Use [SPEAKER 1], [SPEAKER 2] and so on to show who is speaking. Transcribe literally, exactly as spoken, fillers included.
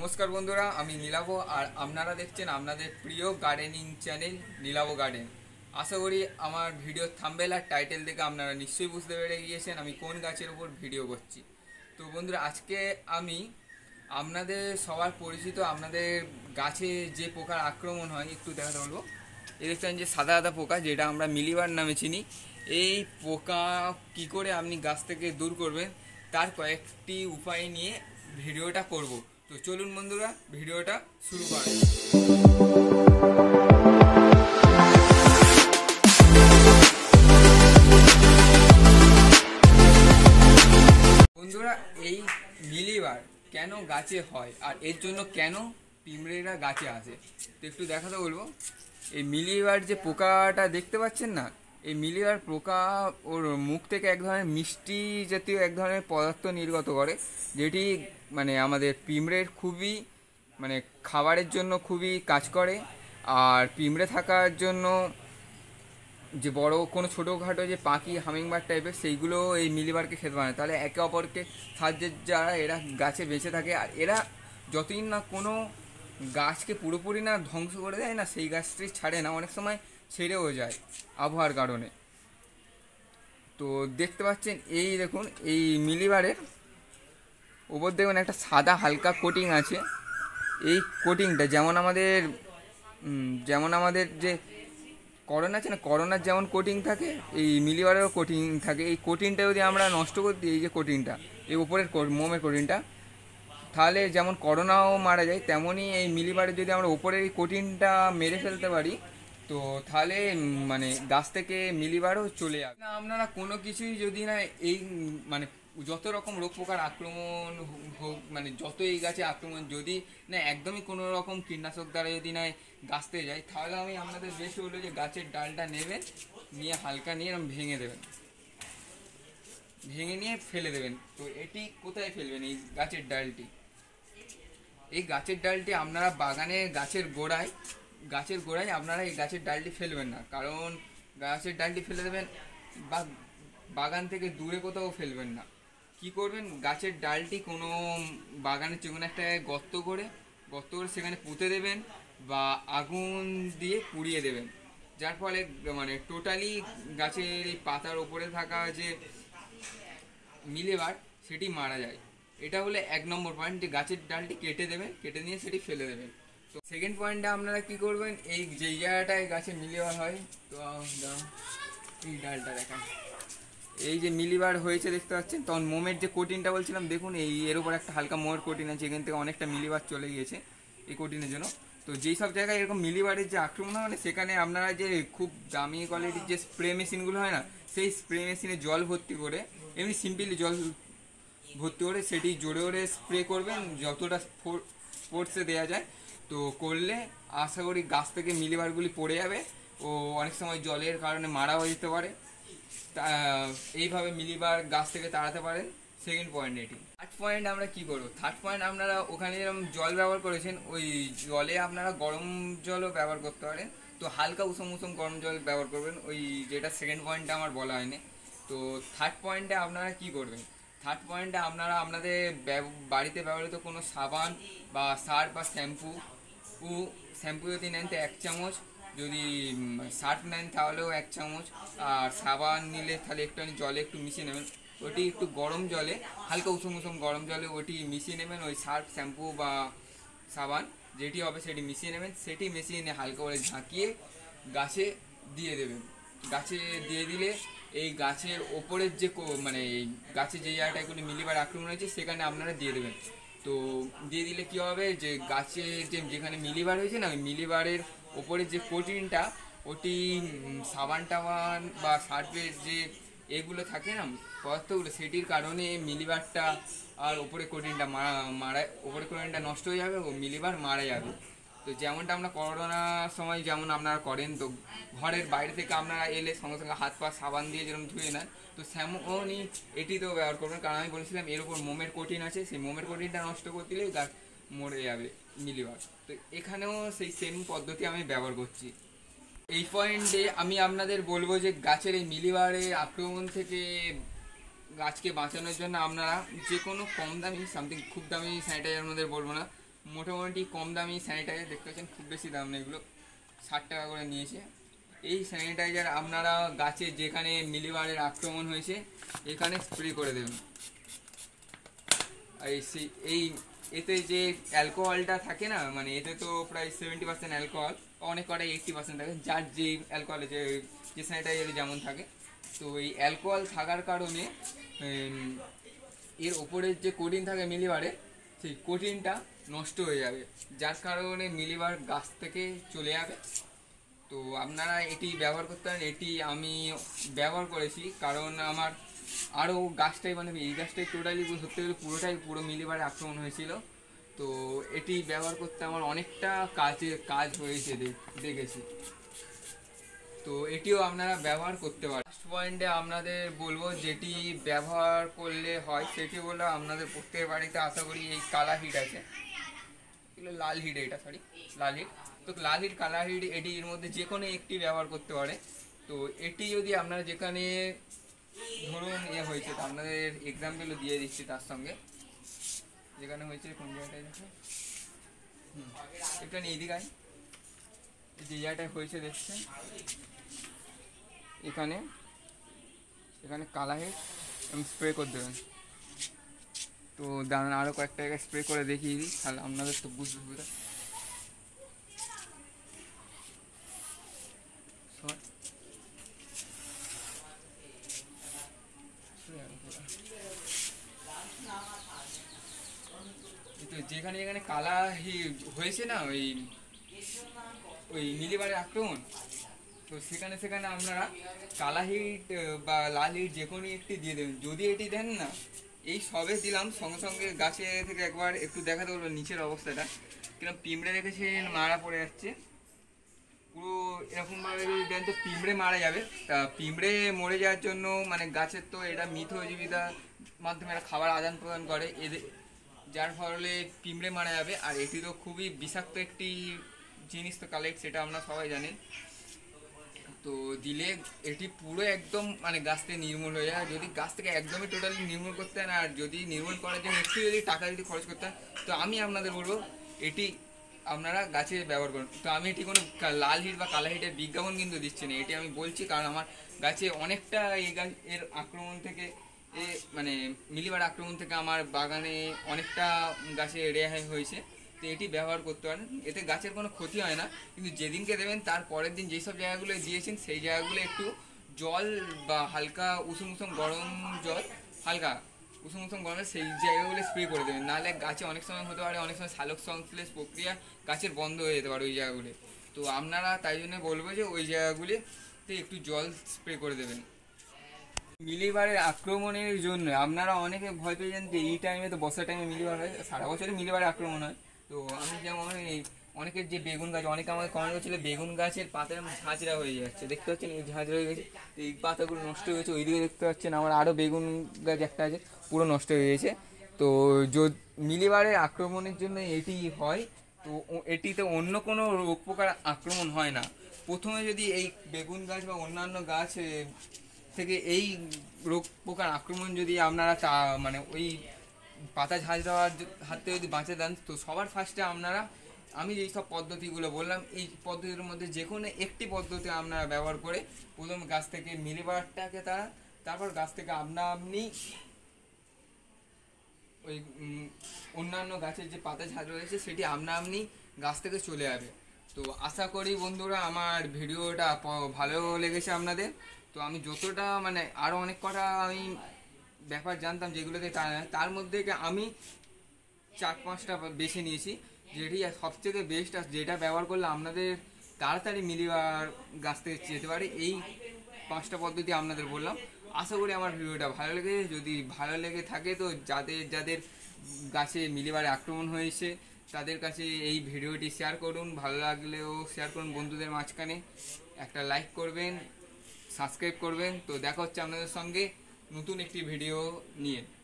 [SPEAKER 1] नमस्कार बंधुरा आमी नीलाभ और आपनारा देखছেন আপনাদের প্রিয় গার্ডেনিং চ্যানেল নীলাভ গার্ডেন। আশা করি আমার ভিডিও থাম্বনেল আর টাইটেল দেখে আপনারা নিশ্চয়ই বুঝতে পেরে গিয়েছেন আমি কোন গাছের উপর ভিডিও করছি। তো বন্ধুরা আজকে আমি আপনাদের সবার পরিচিত আপনাদের গাছে যে পোকার আক্রমণ হয় একটু দেখাতে বলবো। এই দেখছেন যে সাদা সাদা পোকা যেটা আমরা মিলিবাগ নামে চিনি, এই পোকা কি করে আপনি গাছ থেকে দূর করবেন তার কয়েকটি উপায় নিয়ে ভিডিওটা করব। তো চলুন বন্ধুরা ভিডিওটা শুরু করেন। বন্ধুরা এই মিলিবাগ কেন গাছে হয় আর এর জন্য কেন পিঁমড়েরা গাছে আসে তো একটু দেখাতে বলবো। এই মিলিবাগ যে পোকাটা দেখতে পাচ্ছেন না, এই মিলিবাগ পোকা ওর মুখ থেকে এক ধরনের মিষ্টি জাতীয় এক ধরনের পদার্থ নির্গত করে, যেটি মানে আমাদের পিঁমড়ের খুবই মানে খাবারের জন্য খুবই কাজ করে। আর পিঁমড়ে থাকার জন্য যে বড় কোনো ছোটোখাটো যে পাখি হামিংবার্ড টাইপের সেইগুলো এই মিলিবাগকে খেতে পারে, তাহলে একে অপরকে সাহায্যের যারা এরা গাছে বেঁচে থাকে। আর এরা যতদিন না কোনো গাছকে পুরোপুরি না ধ্বংস করে দেয় না, সেই গাছটি ছাড়ে না, অনেক সময় ছেড়েও যায় আবহাওয়ার কারণে। তো দেখতে পাচ্ছেন এই দেখুন এই মিলিবাগের ওপর দেখুন একটা সাদা হালকা কোটিং আছে। এই কোটিংটা যেমন আমাদের যেমন আমাদের যে করোনা আছে না, করোনার যেমন কোটিং থাকে এই মিলিবাগেরও কোটিং থাকে। এই কোটিংটা যদি আমরা নষ্ট করে দিই, এই যে কোটিংটা এই উপরের মোমের কোটিংটা, তাহলে যেমন করোনাও মারা যায়, তেমনই এই মিলিবাগের যদি আমরা উপরের এই কোটিংটা মেরে ফেলতে পারি তো তাহলে মানে গাছ থেকে মিলিবাগও চলে যাবে না। আপনারা কোনো কিছুই যদি না এই মানে যত রকম রোগ পোকার আক্রমণ হোক, মানে যত এই গাছে আক্রমণ যদি না একদমই কোনো রকম কীটনাশক দ্বারা যদি না গাছতে যায়, তাহলে আমি আপনাদের বেশি হলো যে গাছের ডালটা নেবেন, নিয়ে হালকা নিয়ে এরকম ভেঙে দেবেন, ভেঙে নিয়ে ফেলে দেবেন। তো এটি কোথায় ফেলবেন? এই গাছের ডালটি এই গাছের ডালটি আপনারা বাগানের গাছের গোড়ায় গাছের গোড়ায় আপনারা এই গাছের ডালটি ফেলবেন না, কারণ গাছের ডালটি ফেলে দেবেন বা বাগান থেকে দূরে কোথাও ফেলবেন না। কি করবেন, গাছের ডালটি কোনো বাগানের যে কোনো একটা গর্ত করে গর্ত করে সেখানে পুঁতে দেবেন বা আগুন দিয়ে পুড়িয়ে দেবেন, যার ফলে মানে টোটালি গাছের এই পাতার ওপরে থাকা যে মিলিবাগ সেটি মারা যায়। এটা হলো এক নম্বর পয়েন্ট, যে গাছের ডালটি কেটে দেবেন, কেটে নিয়ে সেটি ফেলে দেবেন। তো সেকেন্ড পয়েন্টটা আপনারা কি করবেন, এই যে জায়গাটায় গাছে মিলিবাগ হয়, তো এই ডালটা দেখান, এই যে মিলিবাগ হয়েছে দেখতে পাচ্ছেন, তখন মোমের যে কোটিনটা বলছিলাম দেখুন এই এর উপর একটা হালকা মোমের কোটিন আছে, এখান থেকে অনেকটা মিলিবাগ চলে গিয়েছে এই কোটিনের জন্য। তো যেই সব জায়গায় এরকম মিলিবাগের যে আক্রমণ হয় মানে সেখানে আপনারা যে খুব দামি কোয়ালিটির যে স্প্রে মেশিনগুলো হয় না, সেই স্প্রে মেশিনে জল ভর্তি করে এমনি সিম্পলি জল ভর্তি করে সেটি জোরে জোরে স্প্রে করবেন যতটা ফোর্সে দেওয়া যায়। তো করলে আশা করি গাছ থেকে মিলিবাগগুলি পড়ে যাবে ও অনেক সময় জলের কারণে মারা হয়ে যেতে পারে। এইভাবে মিলিবাগ গাছ থেকে তাড়াতে পারেন। সেকেন্ড পয়েন্ট এটি। থার্ড পয়েন্ট আমরা কি করব, থার্ড পয়েন্ট আপনারা ওখানে যেরকম জল ব্যবহার করেছেন ওই জলে আপনারা গরম জলও ব্যবহার করতে পারেন। তো হালকা উষম উষম গরম জল ব্যবহার করবেন, ওই যেটা সেকেন্ড পয়েন্টটা আমার বলা হয়নি। তো থার্ড পয়েন্টে আপনারা কি করবেন, থার্ড পয়েন্টে আপনারা আপনাদের বাড়িতে ব্যবহৃত কোনো সাবান বা সার্ফ বা শ্যাম্পু ও শ্যাম্পু যদি নেন তো এক চামচ, যদি সার্ফ নেন তাহলেও এক চামচ, আর সাবান নিলে তাহলে একটুখানি জলে একটু মিশিয়ে নেবেন, ওটি একটু গরম জলে হালকা উষম উষম গরম জলে ওটি মিশিয়ে নেবেন। ওই সার্ফ শ্যাম্পু বা সাবান যেটি হবে সেটি মিশিয়ে নেবেন, সেটি মিশিয়ে নিয়ে হালকা করে ঝাঁকিয়ে গাছে দিয়ে দেবেন। গাছে দিয়ে দিলে এই গাছের ওপরের যে মানে গাছের যে জায়গাটা এগুলো মিলিবাগ আক্রমণ হয়েছে সেখানে আপনারা দিয়ে দেবেন। তো দিয়ে দিলে কী হবে, যে গাছের যে যেখানে মিলিবাগ হয়েছে না ওই মিলিবাগের ওপরের যে কোটিনটা ওটি সাবান টাবান বা সার্ফের যে এগুলো থাকে না পদার্থগুলো, সেটির কারণে মিলিবাগটা আর ওপরে কোটিনটা মারা মারা ওপরে কোটিনটা নষ্ট হয়ে যাবে ও মিলিবাগ মারা যাবে। তো যেমনটা আমরা করোনার সময় যেমন আপনারা করেন, তো ঘরের বাইরে থেকে আপনারা এলে সঙ্গে সঙ্গে হাত পা সাবান দিয়ে যেরকম ধুয়ে নেন, তো তেমনই এটিতেও ব্যবহার করবেন, কারণ আমি বলেছিলাম এর উপর মোমের কোটিন আছে, সেই মোমের কোটিনটা নষ্ট করে দিলে গাছ মরে যাবে মিলিবাগ। তো এখানেও সেই সেম পদ্ধতি আমি ব্যবহার করছি। এই পয়েন্টে আমি আপনাদের বলবো যে গাছের এই মিলিবাগের আক্রমণ থেকে গাছকে বাঁচানোর জন্য আপনারা যে কোনো কম দামি সামথিং খুব দামি স্যানিটাইজার আমাদের বলবো না, মোটামুটি কম দামি স্যানিটাইজার, দেখতে পাচ্ছেন খুব বেশি দাম নেই, এগুলো ষাট টাকা করে নিয়েছে। এই স্যানিটাইজার আপনারা গাছে যেখানে মিলিবাগের আক্রমণ হয়েছে এখানে স্প্রে করে দেবেন। আর এই এতে যে অ্যালকোহলটা থাকে না, মানে এতে তো প্রায় সেভেন্টি পার্সেন্ট অ্যালকোহল, অনেক কটা এইটটি পার্সেন্ট থাকে, যার যে অ্যালকোহল যে যে স্যানিটাইজারে যেমন থাকে। তো এই অ্যালকোহল থাকার কারণে এর ওপরের যে কোটিন থাকে মিলিবারে, সেই কোটিনটা নষ্ট হয়ে যাবে, যার কারণে মিলিবার গাছ থেকে চলে যাবে। তো আপনারা এটি ব্যবহার করতে পারেন। এটি আমি ব্যবহার করেছি কারণ আমার আরও গাছটাই মানে এই গাছটাই টোটালি ধরতে গেলে পুরোটাই পুরো মিলিবারে আক্রমণ হয়েছিল। তো এটি ব্যবহার করতে আমার অনেকটা কাজে কাজ হয়েছে দেখেছি। তো এটিও আপনারা ব্যবহার করতে পারেন। ফার্স্ট পয়েন্টে আপনাদের বলবো যেটি ব্যবহার করলে হয় সেটি হলো আপনাদের প্রত্যেকের বাড়িতে আশা করি এই কালা হিট আছে, এগুলো লাল হিট, এটা সরি লাল হিট। তো লাল হিট কালা হিট এটি এর মধ্যে যে কোনো একটি ব্যবহার করতে পারে। তো এটি যদি আপনারা যেখানে ধরুন এ হয়েছে, তো আপনাদের এক্সাম্পলও দিয়ে দিচ্ছি তার সঙ্গে, যেখানে হয়েছে কোন জায়গাটায় দেখো, হুম এখানে এইদিকায় যে জায়গাটায় হয়েছে দেখছেন, এখানে এখানে কালা হিট স্প্রে করে দেবেন। তো দাঁড়ান আরও কয়েকটা জায়গায় স্প্রে করে দেখিয়ে দিই, তাহলে আপনাদের তো বুঝতে হবে। যেখানে যেখানে কালা হয়েছে না ওই ওই মিলিবারের আক্রমণ, তো সেখানে সেখানে আপনারা কালা হিট বা লাল হিট যে কোনো একটি দিয়ে দেবেন। যদি এটি দেন না, এই সবে দিলাম সঙ্গে সঙ্গে গাছে থেকে একবার একটু দেখাতে বলবো নিচের অবস্থাটা, কিরকম পিঁমড়ে রেখেছেন মারা পড়ে যাচ্ছে পুরো এরকমভাবে যদি দেন তো পিঁমড়ে মারা যাবে। তা পিঁমড়ে মরে যাওয়ার জন্য মানে গাছের তো এটা মিথজীবিতার মাধ্যমে এরা খাবার আদান প্রদান করে এদের, যার ফলে পিঁমড়ে মারা যাবে। আর এটি তো খুবই বিষাক্ত একটি জিনিস, তো কালেক্ট সেটা আমরা সবাই জানেন। তো দিলে এটি পুরো একদম মানে গাছ থেকে নির্মূল হয়ে যায়। যদি গাছ থেকে একদমই টোটালি নির্মূল করতে হয় না, আর যদি নির্মূল করার জন্য একটু যদি টাকা যদি খরচ করতে হয়, তো আমি আপনাদের বলবো এটি আপনারা গাছে ব্যবহার করুন। তো আমি এটি কোনো লাল হিট বা কালা হিটের বিজ্ঞাপন কিন্তু দিচ্ছি না, এটি আমি বলছি কারণ আমার গাছে অনেকটা এই গাছ এর আক্রমণ থেকে এ মানে মিলিবার আক্রমণ থেকে আমার বাগানে অনেকটা গাছে রেহাই হয়েছে। তো এটি ব্যবহার করতে পারেন, এতে গাছের কোনো ক্ষতি হয় না। কিন্তু যেদিনকে দেবেন তার পরের দিন যেসব জায়গাগুলো দিয়েছেন সেই জায়গাগুলো একটু জল বা হালকা উষুম উষুম গরম জল, হালকা উষুম উষুম গরমে সেই জায়গাগুলো স্প্রে করে দেবেন। নাহলে গাছে অনেক সময় হতে পারে, অনেক সময় সালোক সংশ্লেষ প্রক্রিয়া গাছের বন্ধ হয়ে যেতে পারে ওই জায়গাগুলি। তো আপনারা তাই জন্য বলবো যে ওই জায়গাগুলিতে একটু জল স্প্রে করে দেবেন। মিলিবারের আক্রমণের জন্য আপনারা অনেকে ভয় পেয়ে যান যে এই টাইমে, তো বর্ষার টাইমে মিলিবার হয়, সারা বছরই মিলিবারের আক্রমণ হয়। তো আমি যেমন এই অনেকের যে বেগুন গাছ, অনেকে আমাকে কমেন্ট করছিল বেগুন গাছের পাতার ঝাঁঝরা হয়ে যাচ্ছে, দেখতে পাচ্ছেন এই ঝাঁঝরা হয়ে গেছে, তো এই পাতাগুলো নষ্ট হয়ে গেছে। ওইদিকে দেখতে পাচ্ছেন আমার আরও বেগুন গাছ একটা আছে পুরো নষ্ট হয়ে গেছে। তো মিলিবারের আক্রমণের জন্য এটি হয়, তো এটিতে অন্য কোনো রোগ পোকার আক্রমণ হয় না। প্রথমে যদি এই বেগুন গাছ বা অন্যান্য গাছ থেকে এই রোগ পোকার আক্রমণ যদি আপনারা মানে ওই পাতা ঝাঁঝ দেওয়ার হাত থেকে যদি বাঁচে দেন, তো সবার ফার্স্টে আপনারা আমি যেই সব পদ্ধতিগুলো বললাম এই পদ্ধতির মধ্যে যে কোনো একটি পদ্ধতি আপনারা ব্যবহার করে প্রথম গাছ থেকে মিলিবারটাকে তারা, তারপর গাছ থেকে আপনা আপনি ওই অন্যান্য গাছের যে পাতা ঝাঁঝ রয়েছে সেটি আপনা আপনি গাছ থেকে চলে যাবে। তো আশা করি বন্ধুরা আমার ভিডিওটা ভালো লেগেছে আপনাদের। তো আমি যতটা মানে আরও অনেক কটা আমি ব্যাপার জানতাম যেগুলোতে তার মধ্যে আমি চার পাঁচটা বেছে নিয়েছি, যেটি সবথেকে বেস্ট আর যেটা ব্যবহার করলে আপনাদের তাড়াতাড়ি মিলিবার গাছ থেকে যেতে পারে, এই পাঁচটা পদ্ধতি আপনাদের বললাম। আশা করি আমার ভিডিওটা ভালো লেগেছে। যদি ভালো লেগে থাকে তো যাদের যাদের গাছে মিলিবারে আক্রমণ হয়েছে তাদের কাছে এই ভিডিওটি শেয়ার করুন, ভালো লাগলেও শেয়ার করুন বন্ধুদের মাঝখানে, একটা লাইক করবেন, সাবস্ক্রাইব করবেন। তো দেখা হচ্ছে আপনাদের সঙ্গে নতুন একটি ভিডিও নিয়ে।